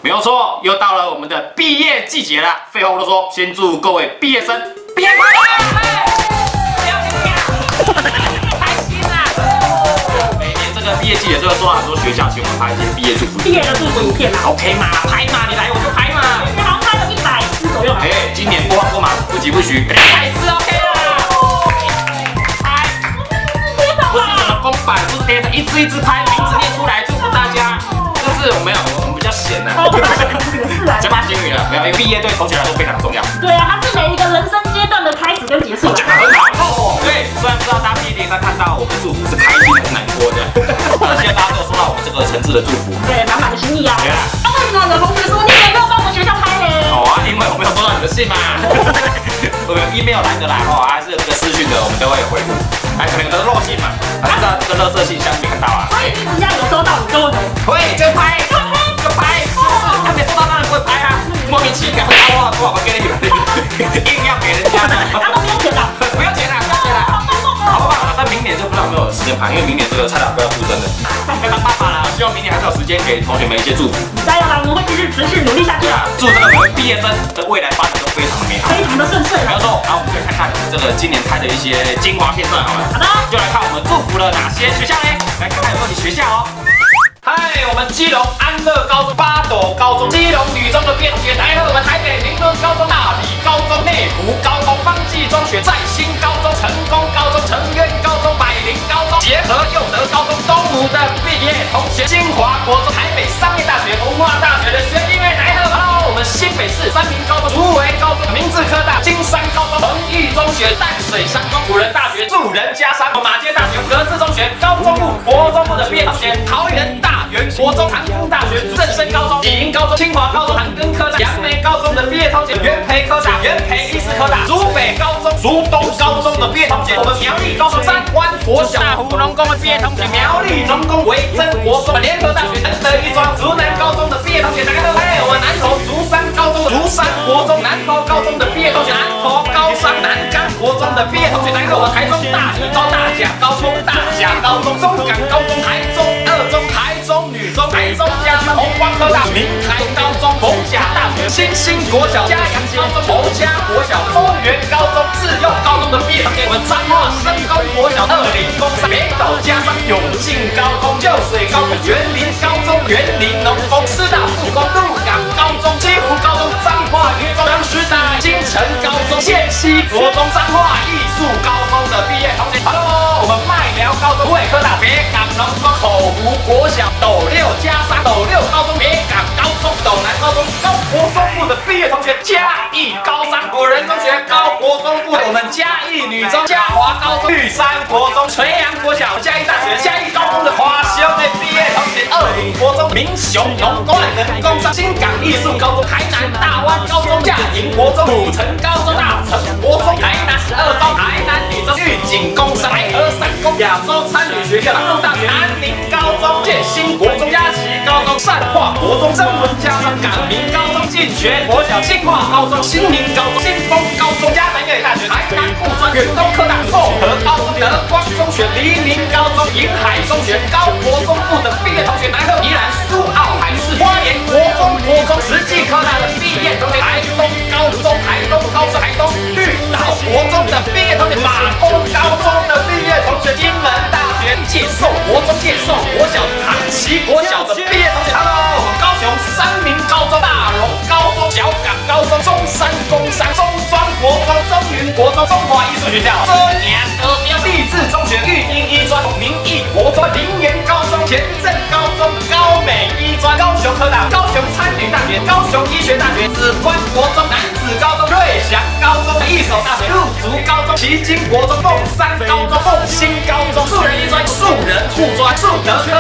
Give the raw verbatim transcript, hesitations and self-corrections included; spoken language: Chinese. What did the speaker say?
有错，又到了我们的毕业季节了。废话不多说，先祝各位毕业生毕业快乐！不要这样，开心啊！每年这个毕业季节都会收到很多学校请我们拍一些毕业祝福、 毕业的祝福影片啊 ，OK 嘛，拍嘛，你来我就拍嘛。 你好像拍了一百支左右。 哎，今年播放过嘛，不急不徐，一百支 OK 啦。拍，不是什么公版，不是贴的，一支一支拍，名字念出来，祝福大家。就是我们有，我们比较闲的，讲把新语了，没有，因为毕业对同学来说非常重要。 对啊，它是每一个人生阶段的开始跟结束。 讲得很好。对，虽然不知道大家毕业典礼上看到我们祝福是开心还是难过的，而且大家都有收到我们这个诚挚的祝福。对，满满的心意啊。对啊。那为什么有同学说你也没有帮我们学校拍呢？哦啊，因为我没有收到你的信嘛。我们 email 来的啦，哦，还是有这个私讯的，我们都会回复。还可能有的漏信嘛，还是这个垃圾信箱没看到啊。 所以你只要有收到，你就会会就拍，就拍，是不是？他没收到当然不会拍啊，莫名其妙，哇，多少个给你，硬要给人家呢？ 他都不用钱的， 不要钱啦，不要钱啦，好不好？但明年就不知道有没有时间拍，因为明年这个蔡老哥要出征了，要当爸爸了，希望明年还是有时间给同学们一些祝福。 加油啦，我们会继续持续努力下去啊！ 祝这个我们毕业生的未来发展都非常的美好， 非常的顺遂。 没有错，然后我们可以看看这个今年拍的一些精华片段，好吗？ 好的， 就来看我们祝福了哪些学校呢？来看看有没有你学校哦。嗨，我们基隆安乐高中、八斗高中、基隆女中的毕业同学，来了我们台北明伦高中、大理高中、内湖高中、方济中学、在新高中、成功高中、成渊高中、百灵高中、结合佑德高中、东吴的毕业同学、金华国中、台北商业大学、文化大学的学弟妹来了。Hello， 我们新北市三民高中、竹围高中、明治科大、金山高中、恒毅中学、淡水商工、辅仁大学、助人家商、马街大学、格致中学、高中部、国中部的毕业同学，桃园大园国中、长庚大学、正生高中、启英高中、清华高中、长庚科大、杨梅高中的毕业同学，元培科大、元培医师科大、竹北高中、竹东高中的毕业同学，我们苗栗高中三湾国小、大湖农工的毕业同学，苗栗农工维珍国中、联合大学仁德一中、竹南高中的毕业同学，大家都来，我们南投竹山高中、竹山国中、南投高中的毕业同学，南投高商南岗国中的毕业同学，来，我们台中大理高、大甲高中、大甲高中、中港高中、台中二中、台中女中、台中家区红光科大、明台高中、逢甲大学、新兴国小、嘉阳高中、侯家国小、丰原高中、自幼高中的毕业同学，我们彰化深工国小、二林工商、北斗家商、永庆高中、旧水高中、园林高中、园林农工、师大附工、鹿港高中、基湖高中、彰化女中、师大金城高中、县西国中、彰化艺术高中的毕业同学 ，Hello， 我们麦寮高中、卫科大、北港农工、口湖国小、斗六家商、斗六高中、北港高中、斗南高中、高国中部的毕业同学，嘉义高商、辅仁中学、高国中部的我们嘉义女中、嘉华高中、玉山国中、垂杨国小、嘉义大学、嘉义高中的华兄的毕业同学，二林国中、民雄农工人工商、新港艺术高中、台南大湾高中、嘉营国中、土城高中、大成国中、台南十二中、台南女中、玉景工商、台和三公、亚洲参旅学校、南大学、南宁高中、建新国中、嘉旗高中、善化国中、曾文家商、港民高中、进学国小、清化高中、新民高中、新丰高中、嘉南越大学、台南附专、远东科大、厚和高中、德光中学、黎明高中、银海中学、高国中部的毕业同学，来了宜兰苏澳海事花莲国中国中、实际科大的毕业同学，台东高中、台东高中、台东绿岛国中的毕业同学，马公高中的毕业同学，金门大学介寿国中、介寿国小、唐旗国小的毕业同学 ，Hello， 我们高雄三民高中、大龙高中、小港高中、中山工商、中庄国中、中云国中、中华艺术学校、遮阳德标、励志中学、育英医专、明义国中、林园高中、前镇高中、高美医专、高雄科大、高雄参旅大学、高雄医学大学、紫关国中、南子高中、瑞祥高中、一所大学、陆竹高中、旗津国中、凤山高中、凤新高中、树人医专、树人护专、树德科